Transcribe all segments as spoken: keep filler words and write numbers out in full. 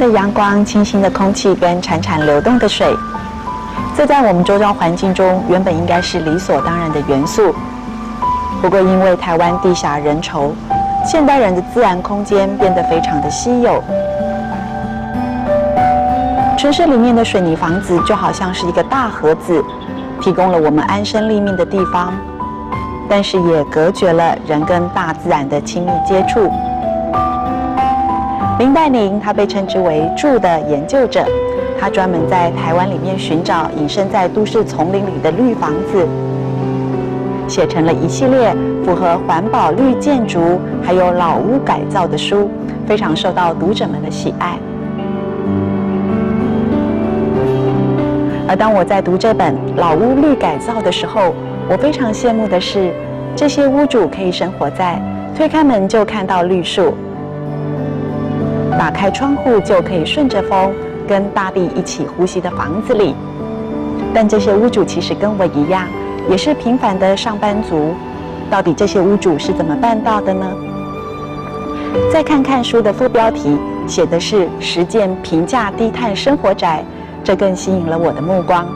的阳光、清新的空气跟潺潺流动的水，这在我们周遭环境中原本应该是理所当然的元素。不过，因为台湾地狭人稠，现代人的自然空间变得非常的稀有。城市里面的水泥房子就好像是一个大盒子，提供了我们安身立命的地方，但是也隔绝了人跟大自然的亲密接触。林黛玲，她被称之为“住”的研究者，她专门在台湾里面寻找隐身在都市丛林里的绿房子，写成了一系列符合环保绿建筑还有老屋改造的书，非常受到读者们的喜爱。而当我在读这本《老屋绿改造》的时候，我非常羡慕的是，这些屋主可以生活在推开门就看到绿树，打开窗户就可以顺着风跟大地一起呼吸的房子里。但这些屋主其实跟我一样，也是平凡的上班族。到底这些屋主是怎么办到的呢？再看看书的副标题，写的是实践平价低碳生活宅，这更吸引了我的目光。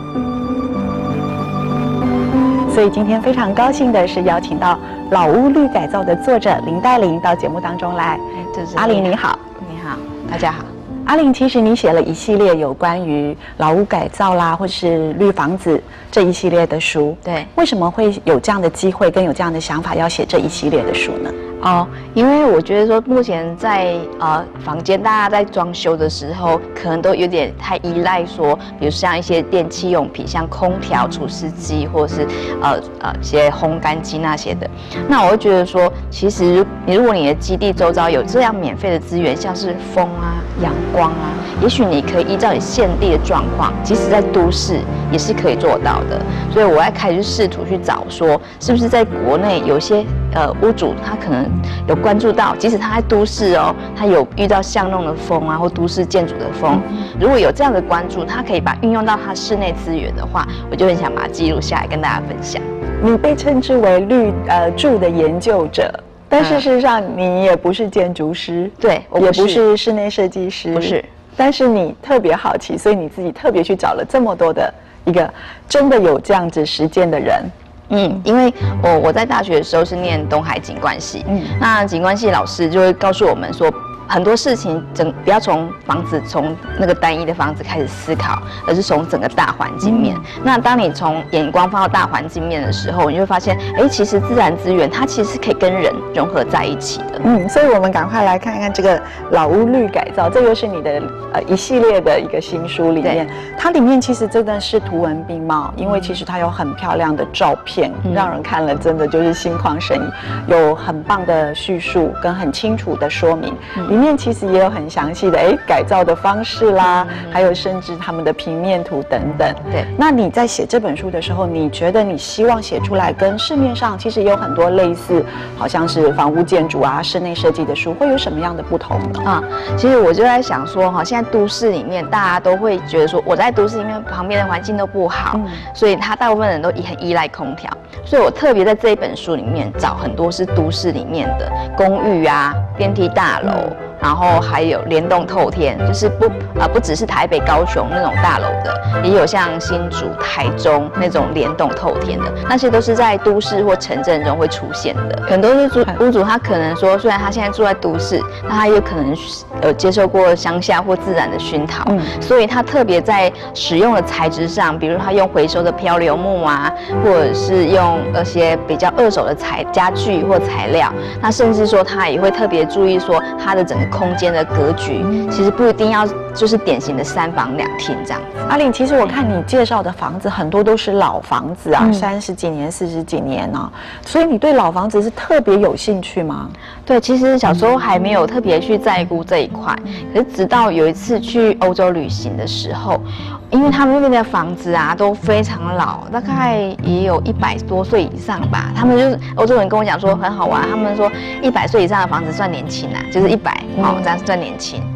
所以今天非常高兴的是邀请到《老屋绿改造》的作者林黛玲到节目当中来。阿玲你好。 你好，大家好。 阿玲，其实你写了一系列有关于老屋改造啦，或是绿房子这一系列的书。 对， 为什么会有这样的机会跟有这样的想法要写这一系列的书呢？ 哦，因为我觉得说，目前在呃房间大家在装修的时候，可能都有点太依赖说，比如像一些电器用品，像空调、除湿机，或者是呃呃一些烘干机那些的。那我会觉得说，其实你如果你的基地周遭有这样免费的资源，像是风啊、阳光啊，也许你可以依照你现地的状况，即使在都市也是可以做到的。所以我要开始试图去找说，是不是在国内有一些呃屋主他可能有关注到，即使他在都市哦，他有遇到巷弄的风啊，或都市建筑的风，如果有这样的关注，他可以把运用到他室内资源的话，我就很想把它记录下来跟大家分享。 你被称之为绿呃住的研究者，但是事实上你也不是建筑师， 对，我也不是室内设计师， 不是。 但是你特别好奇，所以你自己特别去找了这么多的一个真的有这样子实践的人。 嗯，因为我我在大学的时候是念东海景观系，嗯，那景观系老师就会告诉我们说，很多事情整不要从房子从那个单一的房子开始思考，而是从整个大环境面。嗯、那当你从眼光放到大环境面的时候，你就会发现，哎，其实自然资源它其实是可以跟人融合在一起的。 嗯，所以我们赶快来看看这个老屋绿改造，这又是你的呃一系列的一个新书里面，它里面其实真的是图文并茂，因为其实它有很漂亮的照片，嗯、让人看了真的就是心旷神怡，有很棒的叙述跟很清楚的说明。嗯、里面其实也有很详细的哎改造的方式啦，嗯、还有甚至他们的平面图等等。 对， 那你在写这本书的时候，你觉得你希望写出来跟市面上其实也有很多类似，好像是房屋建筑啊、室内设计的书，会有什么样的不同呢？ 啊，其实我就在想说哈，现在都市里面大家都会觉得说，我在都市里面旁边的环境都不好，嗯、所以他大部分人都很依赖空调。所以我特别在这一本书里面找很多是都市里面的公寓啊、电梯大楼。嗯然后还有联动透天，就是不啊、呃、不只是台北、高雄那种大楼的，也有像新竹、台中那种联动透天的，那些都是在都市或城镇中会出现的。很多是屋主他可能说，虽然他现在住在都市，那他有可能有接受过乡下或自然的熏陶，嗯、所以他特别在使用的材质上，比如他用回收的漂流木啊，或者是用那些比较二手的材家具或材料，那甚至说他也会特别注意说他的整个空间的格局，其实不一定要就是典型的三房两厅这样子。 阿玲，其实我看你介绍的房子很多都是老房子啊，三十几年、四十几年啊，所以你对老房子是特别有兴趣吗？ 对，其实小时候还没有特别去在乎这一块，可是直到有一次去欧洲旅行的时候，因为他们那边的房子啊都非常老，大概也有一百多岁以上吧。他们就是欧洲人跟我讲说很好玩，他们说一百岁以上的房子算年轻啊，就是一百哦这样算年轻。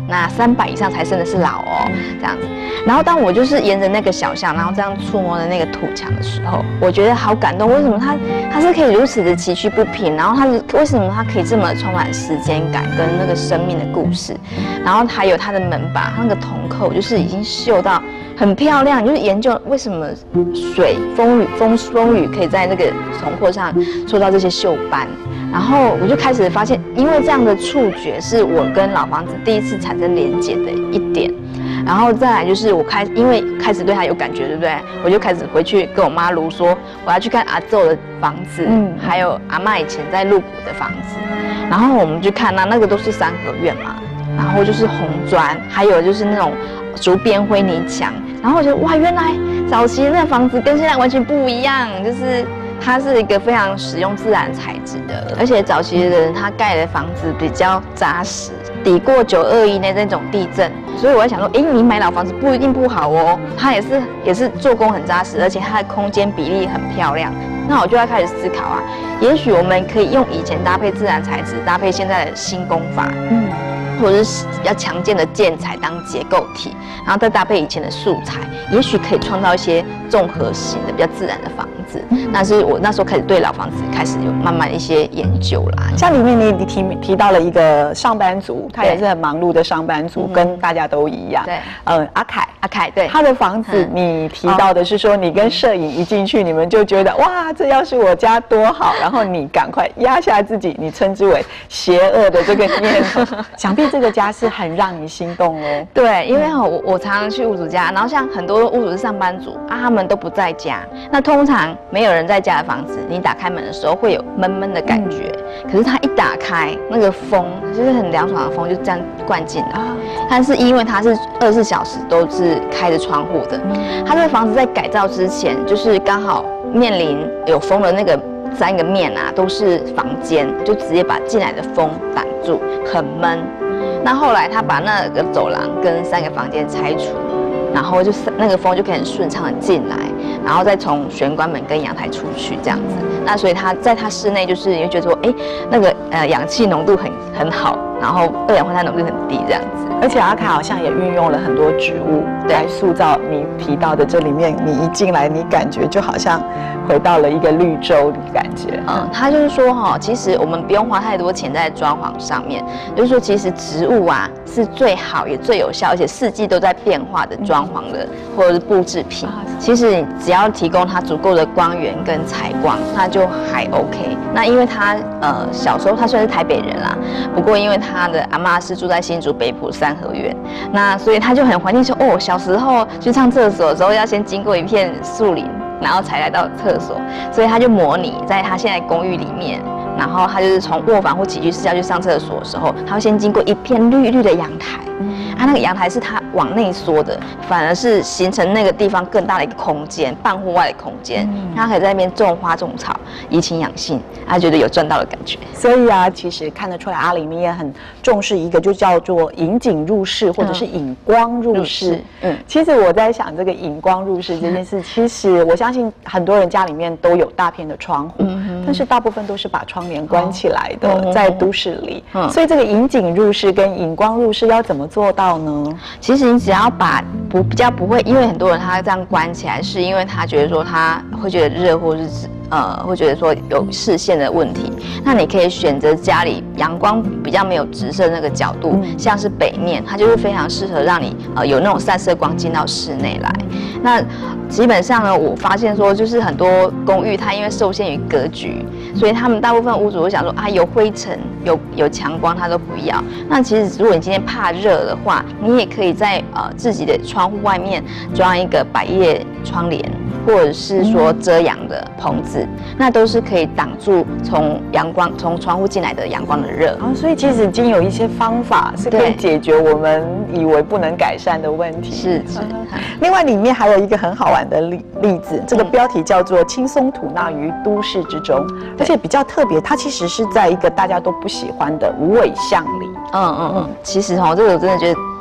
那三百以上才真的是老哦，这样子。然后当我就是沿着那个小巷，然后这样触摸的那个土墙的时候，我觉得好感动。为什么它它是可以如此的崎岖不平？然后它是为什么它可以这么充满时间感跟那个生命的故事？然后还有它的门把，它那个铜扣就是已经绣到很漂亮，就是研究为什么水风雨风风雨可以在那个铜扣上做到这些绣斑。然后我就开始发现，因为这样的触觉是我跟老房子第一次产生连结的一点。然后再来就是我开，因为开始对他有感觉，对不对？我就开始回去跟我妈卢说，我要去看阿祖的房子，嗯，还有阿嬷以前在鹿谷的房子。然后我们去看那那个都是三合院嘛，然后就是红砖，还有就是那种竹编灰泥墙。然后我觉得哇，原来早期那房子跟现在完全不一样，就是它是一个非常使用自然材质的，而且早期的人他盖的房子比较扎实，抵过九二一那那种地震。所以我在想说，哎，你买老房子不一定不好哦，它也是也是做工很扎实，而且它的空间比例很漂亮。那我就要开始思考啊，也许我们可以用以前搭配自然材质，搭配现在的新工法，嗯，或者是比较强健的建材当结构体，然后再搭配以前的素材，也许可以创造一些综合型的、比较自然的房子。那是我那时候开始对老房子开始有慢慢一些研究啦。 像里面你你提提到了一个上班族，他也是很忙碌的上班族，跟大家都一样。对，呃，阿凯， 阿凯，对， 他的房子你提到的是说，你跟摄影一进去，你们就觉得哇，这要是我家多好，然后你赶快压下自己，你称之为邪恶的这个念头。想必这个家是很让你心动哦。 对，因为我我常常去屋主家，然后像很多屋主是上班族啊，他们都不在家，那通常没有人在家的房子，你打开门的时候会有闷闷的感觉。嗯、可是它一打开，那个风就是很凉爽的风就这样灌进来。啊、但是因为它是二十四小时都是开着窗户的，嗯、它这个房子在改造之前，就是刚好面临有风的那个三个面啊，都是房间，就直接把进来的风挡住，很闷。那后来他把那个走廊跟三个房间拆除。然后就是那个风就可以很顺畅的进来，然后再从玄关门跟阳台出去这样子。那所以他在他室内就是你会觉得说，哎，那个呃氧气浓度很很好，然后二氧化碳浓度很低这样子。 而且阿卡好像也运用了很多植物来塑造你提到的这里面，你一进来你感觉就好像回到了一个绿洲的感觉。 嗯，他就是说哈，其实我们不用花太多钱在装潢上面，就是说其实植物啊是最好也最有效，而且四季都在变化的装潢的或者是布制品。其实你只要提供它足够的光源跟采光，那就还 OK。那因为他呃小时候他虽然是台北人啦，不过因为他的阿嬷是住在新竹北埔三合院，那所以他就很怀念说，哦，小时候去上厕所的时候要先经过一片树林，然后才来到厕所，所以他就模拟在他现在公寓里面，然后他就是从卧房或起居室要去上厕所的时候，他会先经过一片绿绿的阳台，嗯、啊，那个阳台是他往内缩的，反而是形成那个地方更大的一个空间，半户外的空间，嗯、他可以在那边种花种草，怡情养性，他觉得有赚到的感觉。 所以啊，其实看得出来阿里面也很重视一个，就叫做引景入室，或者是引光入室。嗯，嗯其实我在想这个引光入室这件事，嗯、其实我相信很多人家里面都有大片的窗户，嗯、但是大部分都是把窗帘关起来的，哦、在都市里。嗯、所以这个引景入室跟引光入室要怎么做到呢？ 其实你只要把不比较不会，因为很多人他这样关起来，是因为他觉得说他会觉得热，或者是呃会觉得说有视线的问题。那你可以选择家里阳光比较没有直射那个角度，嗯、像是北面，它就是非常适合让你呃有那种散射光进到室内来。那基本上呢，我发现说就是很多公寓它因为受限于格局，所以他们大部分屋主会想说啊有灰尘有有强光他都不要。那其实如果你今天怕热的话，你也可以在呃自己的窗户外面装一个百叶窗帘，或者是说遮阳的棚子，那都是可以挡住从阳光从窗户进来的阳光的热。 哦，所以其实已经有一些方法是可以解决我们以为不能改善的问题。 是是。 另外里面还有一个很好玩的例例子，这个标题叫做“轻松吐纳于都市之中”，而且比较特别，它其实是在一个大家都不喜欢的无尾巷里。 嗯嗯嗯，其实哈，这个我真的觉得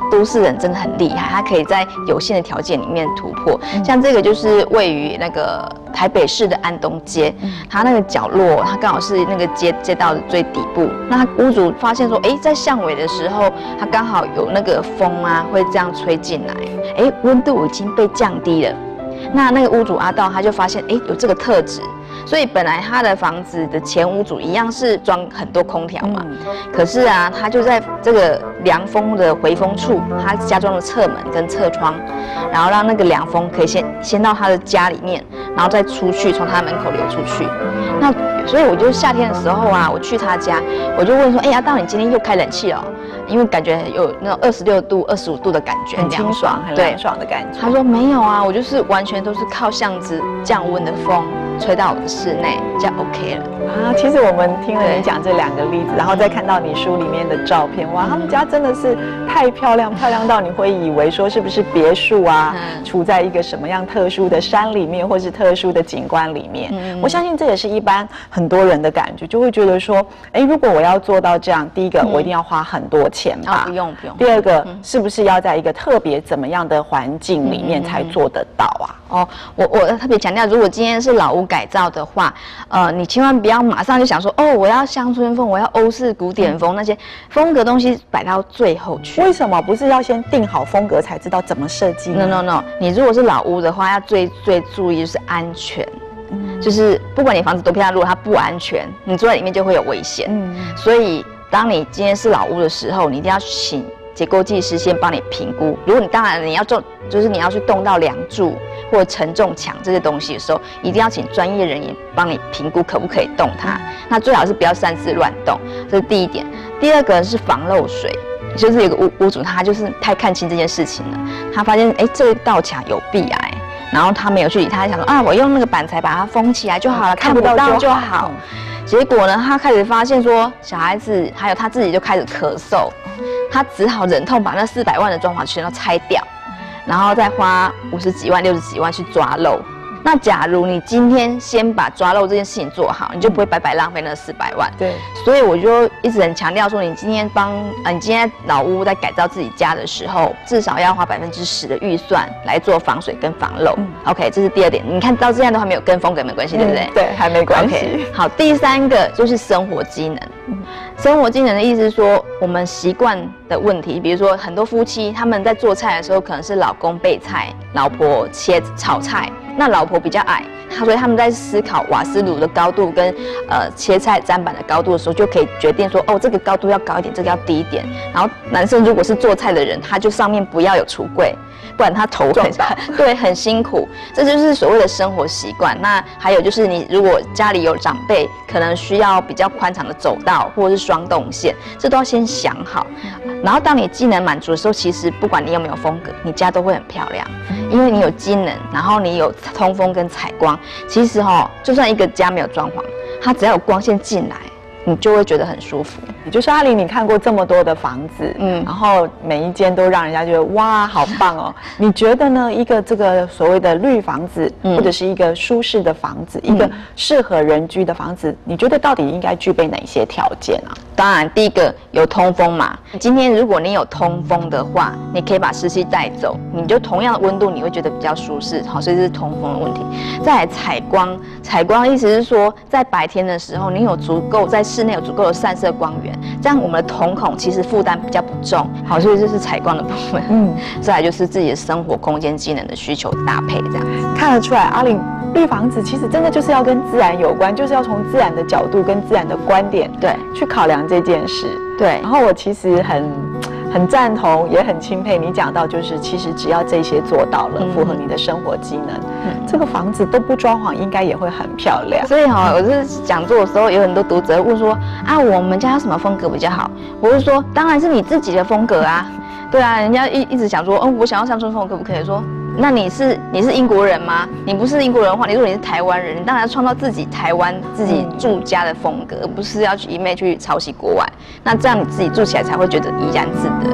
都市人真的很厉害，他可以在有限的条件里面突破。嗯、像这个就是位于那个台北市的安东街，嗯、它那个角落，它刚好是那个街街道的最底部。那屋主发现说，哎，在巷尾的时候，它刚好有那个风啊，会这样吹进来，哎，温度已经被降低了。那那个屋主阿道他就发现，哎，有这个特质。所以本来他的房子的前屋主一样是装很多空调嘛，嗯、可是啊，他就在这个凉风的回风处，他加装了侧门跟侧窗，然后让那个凉风可以先先到他的家里面，然后再出去，从他门口流出去。那所以我就夏天的时候啊，我去他家，我就问说，哎，阿道，你今天又开冷气了？因为感觉有那种二十六度、二十五度的感觉， 很清爽、很凉爽的感觉。 他说没有啊，我就是完全都是靠巷子降温的风吹到我的室内，这样 OK 了啊。其实我们听了你讲这两个例子，然后再看到你书里面的照片，哇，他们家真的是太漂亮，漂亮到你会以为说是不是别墅啊，嗯、处在一个什么样特殊的山里面，或是特殊的景观里面。嗯、我相信这也是一般很多人的感觉，就会觉得说，哎，如果我要做到这样，第一个、嗯、我一定要花很多钱吧， 哦、不用不用。 第二个、嗯、是不是要在一个特别怎么样的环境里面才做得到啊？ 哦，我我特别强调，如果今天是老屋改造的话，呃，你千万不要马上就想说，哦，我要乡村风，我要欧式古典风，嗯、那些风格东西摆到最后去。 为什么不是要先定好风格才知道怎么设计 ？No No No， 你如果是老屋的话，要最最注意就是安全。嗯、就是不管你房子多漂亮，如果它不安全，你住在里面就会有危险。嗯、所以当你今天是老屋的时候，你一定要请结构技师先帮你评估。如果你当然你要做，就是你要去动到梁柱或者承重墙这些东西的时候，一定要请专业人员帮你评估可不可以动它。那最好是不要擅自乱动，这是第一点。第二个是防漏水，就是有个屋屋主他就是太看清这件事情了，他发现哎这道墙有壁癌，然后他没有去理他，他想说啊我用那个板材把它封起来就好了，看不到就好。结果呢，他开始发现说，小孩子还有他自己就开始咳嗽，他只好忍痛把那四百万的装潢全都拆掉，然后再花五十几万、六十几万去抓漏。那假如你今天先把抓漏这件事情做好，你就不会白白浪费那四百万。 对， 所以我就一直很强调说，你今天帮呃，你今天老屋在改造自己家的时候，至少要花百分之十的预算来做防水跟防漏。嗯、OK， 这是第二点。你看到现在都还没有跟风格没关系，对不对？ 嗯、对，还没关系。 Okay, 好，第三个就是生活机能。嗯、生活机能的意思是说，我们习惯的问题，比如说很多夫妻他们在做菜的时候，可能是老公备菜，老婆切炒菜。那老婆比较矮，他所以他们在思考瓦斯炉的高度跟呃切菜砧板的高度的时候，就可以决定说，哦，这个高度要高一点，这个要低一点。然后男生如果是做菜的人，他就上面不要有橱柜，不然他头很对很辛苦。这就是所谓的生活习惯。那还有就是你如果家里有长辈，可能需要比较宽敞的走道或者是双动线，这都要先想好。然后当你机能满足的时候，其实不管你有没有风格，你家都会很漂亮，因为你有机能，然后你有通风跟采光。其实哈、哦，就算一个家没有装潢，它只要有光线进来，你就会觉得很舒服。 也就是阿玲，你看过这么多的房子，嗯，然后每一间都让人家觉得哇，好棒哦。你觉得呢？一个这个所谓的绿房子，嗯、或者是一个舒适的房子，嗯、一个适合人居的房子，你觉得到底应该具备哪些条件啊？ 当然，第一个有通风嘛。今天如果你有通风的话，你可以把湿气带走，你就同样的温度，你会觉得比较舒适。好，所以这是通风的问题。再来采光，采光的意思是说，在白天的时候，你有足够在室内有足够的散射光源，这样我们的瞳孔其实负担比较不重。好，所以这是采光的部分。嗯，再来就是自己的生活空间机能的需求搭配，这样子看得出来，阿玲绿房子其实真的就是要跟自然有关，就是要从自然的角度跟自然的观点对去考量这件事。 对， 然后我其实很很赞同，也很钦佩你讲到，就是其实只要这些做到了，嗯、符合你的生活机能，嗯、这个房子都不装潢，应该也会很漂亮。 所以哈、哦，我是讲座的时候，有很多读者问说啊，我们家有什么风格比较好？我就说，当然是你自己的风格啊。对啊，人家一一直想说，嗯，我想要乡村风，可不可以说？那你是你是英国人吗？你不是英国人的话，你如果你是台湾人，你当然要创造自己台湾自己住家的风格，而不是要去一昧去抄袭国外。那这样你自己住起来才会觉得怡然自得。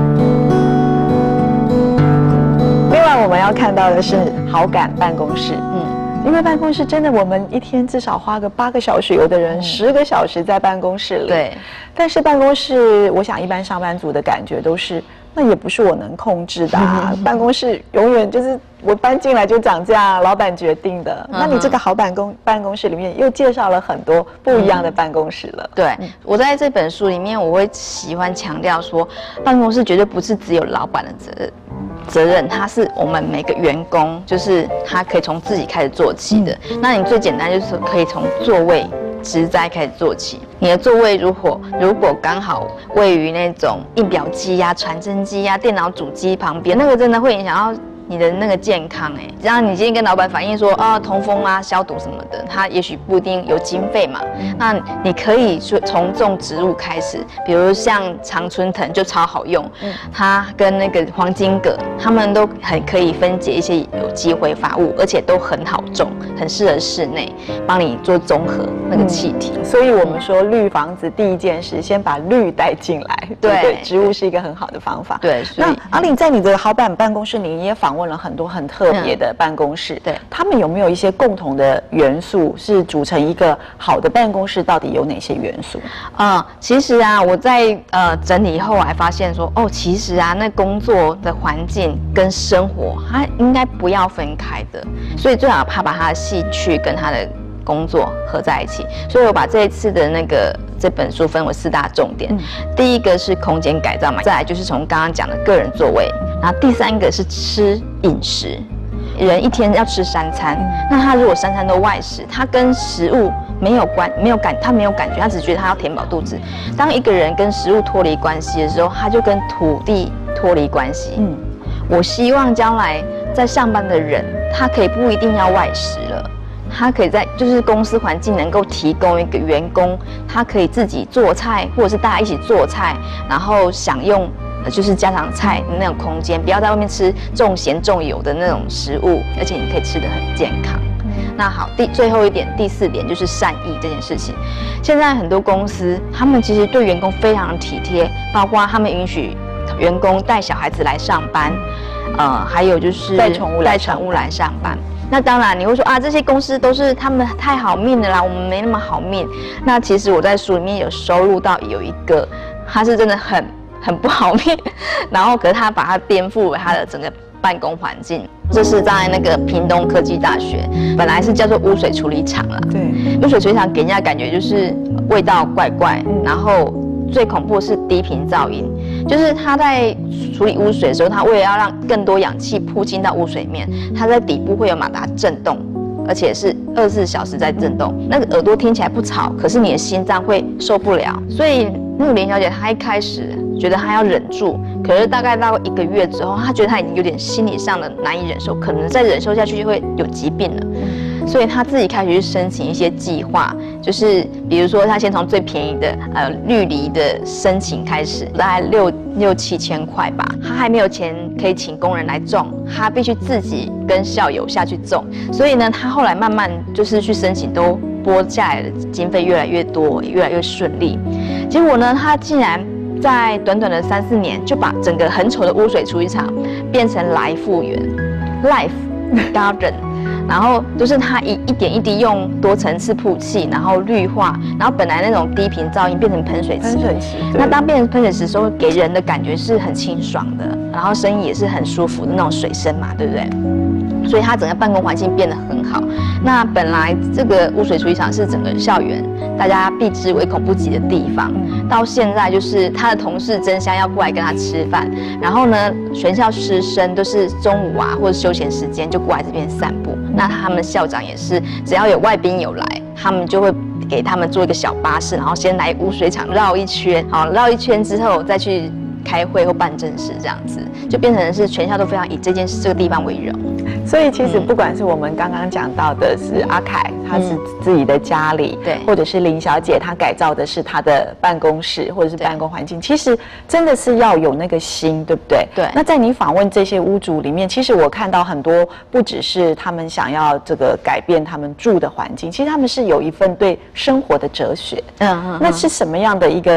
另外，我们要看到的是好感办公室。嗯。 因为办公室真的我们一天至少花个八个小时，有的人十个小时在办公室里。 对， 但是办公室，我想一般上班族的感觉都是，那也不是我能控制的啊。办公室永远就是我搬进来就涨价，老板决定的。那你这个好办公办公室里面又介绍了很多不一样的办公室了。 对，我在这本书里面，我会喜欢强调说，办公室绝对不是只有老板的责任。责任，它是我们每个员工，就是他可以从自己开始做起的。嗯、那你最简单就是可以从座位植栽开始做起。你的座位如果如果刚好位于那种印表机呀、传真机呀、电脑主机旁边，那个真的会影响到你的那个健康哎。这样你今天跟老板反映说啊通风啊、消毒什么的，他也许不一定有经费嘛。那你可以说从种植物开始，比如像常春藤就超好用，嗯、它跟那个黄金葛，它们都很可以分解一些有机挥发物，而且都很好种，很适合室内，帮你做综合那个气体。 嗯、所以我们说绿房子第一件事，先把绿带进来，对不对？植物是一个很好的方法。 对， 那阿玲在你的好板办公室里，你也访问了很多很特别的办公室， 对， 他们有没有一些共同的元素，是组成一个好的办公室？到底有哪些元素？ 嗯，其实啊，我在呃整理后来发现说，哦，其实啊，那工作的环境跟生活，它应该不要分开的，所以最好怕把它的兴趣跟它的工作合在一起。所以我把这一次的那个这本书分为四大重点，嗯、第一个是空间改造嘛，再来就是从刚刚讲的个人座位，然后第三个是吃饮食。人一天要吃三餐，那他如果三餐都外食，他跟食物没有关，没有感，他没有感觉，他只觉得他要填饱肚子。当一个人跟食物脱离关系的时候，他就跟土地脱离关系。嗯，我希望将来在上班的人，他可以不一定要外食了，他可以在就是公司环境能够提供一个员工，他可以自己做菜，或者是大家一起做菜，然后享用。就是家常菜的那种空间，不要在外面吃重咸重油的那种食物，而且你可以吃得很健康。嗯、那好，第最后一点，第四点就是善意这件事情。现在很多公司，他们其实对员工非常体贴，包括他们允许员工带小孩子来上班，呃，还有就是带宠物带宠物来上班。那当然你会说啊，这些公司都是他们太好命了啦，我们没那么好命。那其实我在书里面有收录到有一个，他是真的很。很不好命，然后可是他把它颠覆为他的整个办公环境。这是在那个屏东科技大学，本来是叫做污水处理厂啦。 对， 污水处理厂给人家感觉就是味道怪怪，嗯、然后最恐怖的是低频噪音，就是他在处理污水的时候，他为了要让更多氧气铺进到污水面，他在底部会有马达震动。而且是二十四小时在震动，那个耳朵听起来不吵，可是你的心脏会受不了。所以那个林小姐她一开始觉得她要忍住，可是大概到一个月之后，她觉得她已经有点心理上的难以忍受，可能再忍受下去就会有疾病了。所以她自己开始去申请一些计划，就是比如说她先从最便宜的呃绿梨的申请开始，大概六六七千块吧。她还没有钱可以请工人来种，她必须自己跟校友下去种。所以呢，她后来慢慢就是去申请，都拨下来的经费越来越多，也越来越顺利。结果呢，她竟然在短短的三四年，就把整个很丑的污水处理厂变成来复原 Life Garden。然后就是它一一点一滴用多层次铺砌，然后绿化，然后本来那种低频噪音变成喷水池。 喷水池。 那当变成喷水池的时候，给人的感觉是很清爽的，然后声音也是很舒服的那种水声嘛，对不对？所以它整个办公环境变得很好。那本来这个污水处理厂是整个校园大家避之唯恐不及的地方，到现在就是他的同事争相要过来跟他吃饭，然后呢，全校师生都是中午啊或者休闲时间就过来这边散步。那他们校长也是，只要有外宾有来，他们就会给他们做一个小巴士，然后先来污水厂绕一圈，好，绕一圈之后再去开会或办正事，这样子就变成是全校都非常以这件事这个地方为荣。 所以其实不管是我们刚刚讲到的是阿凯，他是自己的家里， 对， 或者是林小姐，她改造的是她的办公室或者是办公环境，其实真的是要有那个心，对不对？ 对。 那在你访问这些屋主里面，其实我看到很多不只是他们想要这个改变他们住的环境，其实他们是有一份对生活的哲学。嗯嗯。那是什么样的一个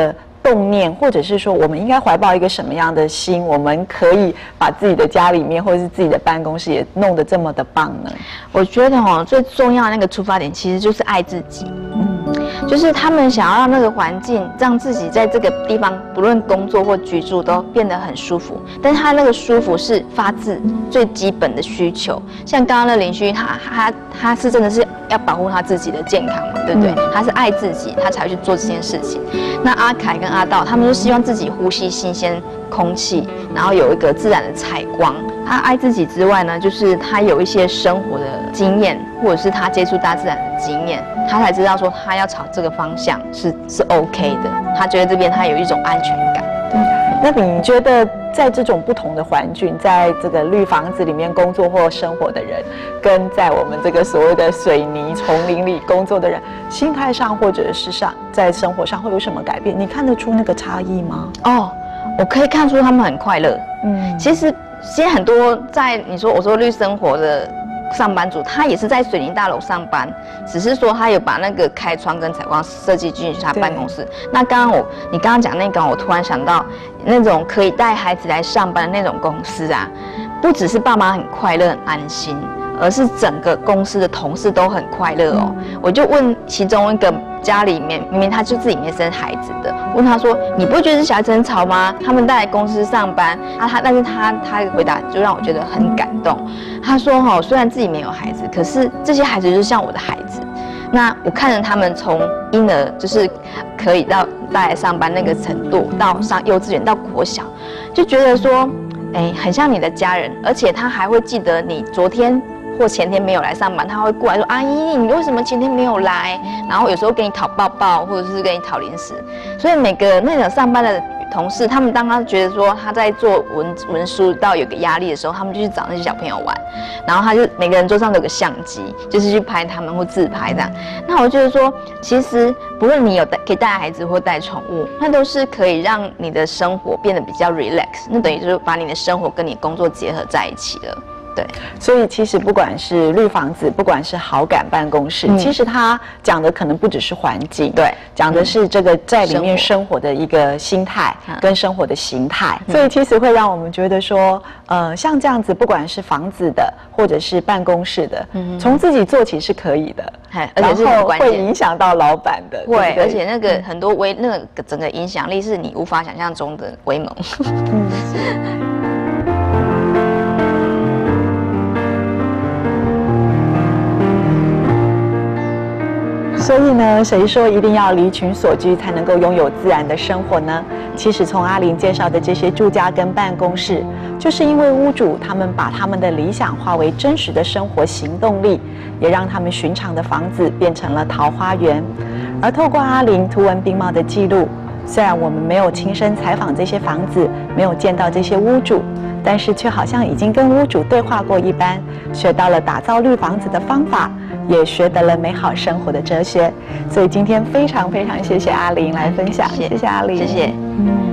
动念，或者是说我们应该怀抱一个什么样的心，我们可以把自己的家里面或者是自己的办公室也弄得这么的棒呢？ 我觉得哦，最重要的那个出发点其实就是爱自己。嗯，就是他们想要让那个环境，让自己在这个地方，不论工作或居住都变得很舒服。但是他那个舒服是发自最基本的需求，像刚刚的邻居，他他他是真的是要保护他自己的健康嘛，对不对？嗯、他是爱自己，他才会去做这件事情。那阿凯跟阿道，他们就希望自己呼吸新鲜空气，然后有一个自然的采光。他爱自己之外呢，就是他有一些生活的经验，或者是他接触大自然的经验，他才知道说他要朝这个方向是是 OK 的。他觉得这边他有一种安全感。 对，那你觉得在这种不同的环境，在这个绿房子里面工作或生活的人，跟在我们这个所谓的水泥丛林里工作的人，心态上或者是上在生活上会有什么改变？你看得出那个差异吗？ 哦，我可以看出他们很快乐。嗯，其实现在很多在你说我说绿生活的上班族，他也是在水泥大楼上班，只是说他有把那个开窗跟采光设计进去他办公室。那刚刚我你刚刚讲那个，我突然想到那种可以带孩子来上班的那种公司啊，不只是爸妈很快乐很安心，而是整个公司的同事都很快乐哦。嗯、我就问其中一个家里面明明他就自己没生孩子的，问他说：“你不会觉得这小孩子很吵吗？他们带来公司上班啊，他但是他他的回答就让我觉得很感动。他说：哈、哦，虽然自己没有孩子，可是这些孩子就是像我的孩子。那我看着他们从婴儿就是可以到带来上班那个程度，到上幼稚园到国小，就觉得说，哎，很像你的家人，而且他还会记得你昨天或前天没有来上班，他会过来说：阿姨，你为什么前天没有来？然后有时候给你讨抱抱，或者是给你讨零食。所以每个那种上班的同事，他们当他觉得说他在做文文书到有个压力的时候，他们就去找那些小朋友玩，然后他就每个人桌上都有个相机，就是去拍他们或自拍这样。那我觉得说，其实不论你有带可以带孩子或带宠物，那都是可以让你的生活变得比较 relax。那等于就是把你的生活跟你工作结合在一起了。对， 所以其实不管是绿房子，不管是好感办公室，嗯、其实他讲的可能不只是环境， 对， 讲的是这个在里面生活的一个心态跟生活的形态。嗯、所以其实会让我们觉得说，呃，像这样子，不管是房子的或者是办公室的，嗯、从自己做起是可以的， 而且是然后会影响到老板的， 会， 对对而且那个很多威，那个整个影响力是你无法想象中的威猛。嗯，是。 所以呢，谁说一定要离群所居才能够拥有自然的生活呢？其实从阿玲介绍的这些住家跟办公室，就是因为屋主他们把他们的理想化为真实的生活行动力，也让他们寻常的房子变成了桃花源。而透过阿玲图文并茂的记录，虽然我们没有亲身采访这些房子，没有见到这些屋主，但是却好像已经跟屋主对话过一般，学到了打造绿房子的方法，也学得了美好生活的哲学。所以今天非常非常谢谢阿玲来分享， 谢谢， 谢谢阿玲， 谢谢。嗯。